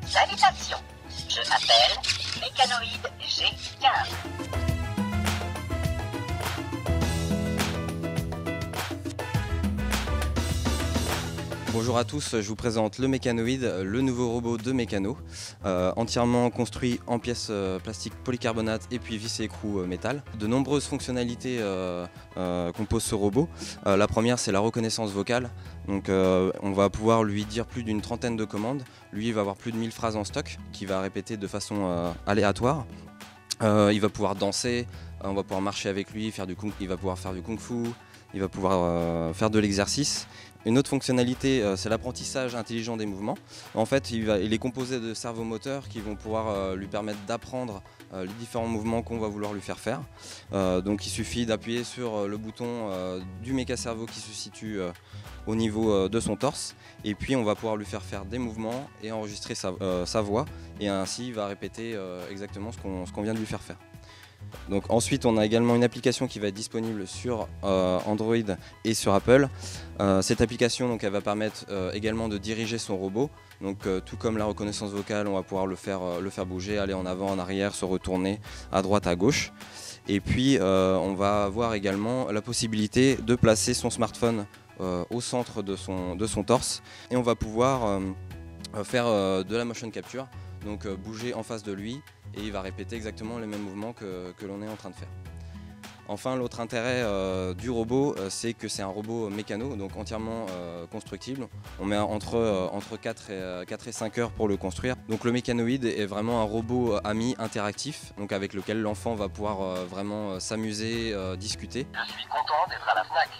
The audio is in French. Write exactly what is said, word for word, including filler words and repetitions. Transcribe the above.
Salutations, je m'appelle Mécanoïde G quinze. Bonjour à tous, je vous présente le Mécanoïde, le nouveau robot de Mécano, euh, entièrement construit en pièces euh, plastiques polycarbonate et puis vis et écrou euh, métal. De nombreuses fonctionnalités euh, euh, composent ce robot. Euh, la première, c'est la reconnaissance vocale. Donc, euh, on va pouvoir lui dire plus d'une trentaine de commandes. Lui, il va avoir plus de mille phrases en stock qu'il va répéter de façon euh, aléatoire. Euh, il va pouvoir danser, on va pouvoir marcher avec lui, faire du kung, il va pouvoir faire du kung-fu, il va pouvoir euh, faire de l'exercice. Une autre fonctionnalité, euh, c'est l'apprentissage intelligent des mouvements. En fait, il, va, il est composé de servomoteurs qui vont pouvoir euh, lui permettre d'apprendre euh, les différents mouvements qu'on va vouloir lui faire faire. Euh, donc il suffit d'appuyer sur le bouton euh, du méca-cerveau qui se situe euh, au niveau euh, de son torse. Et puis on va pouvoir lui faire faire des mouvements et enregistrer sa, euh, sa voix. Et ainsi il va répéter euh, exactement ce qu'on ce qu'on vient de lui faire faire. Donc ensuite on a également une application qui va être disponible sur euh, Android et sur Apple. Euh, cette application donc, elle va permettre euh, également de diriger son robot. Donc euh, tout comme la reconnaissance vocale, on va pouvoir le faire, euh, le faire bouger, aller en avant, en arrière, se retourner à droite, à gauche. Et puis euh, on va avoir également la possibilité de placer son smartphone euh, au centre de son, de son torse. Et on va pouvoir euh, faire euh, de la motion capture, donc euh, bouger en face de lui. Et il va répéter exactement les mêmes mouvements que, que l'on est en train de faire. Enfin, l'autre intérêt euh, du robot, euh, c'est que c'est un robot mécano, donc entièrement euh, constructible. On met entre, euh, entre quatre et cinq heures pour le construire. Donc le Mécanoïde est vraiment un robot ami interactif, donc avec lequel l'enfant va pouvoir euh, vraiment euh, s'amuser, euh, discuter. Je suis content d'être à la FNAC.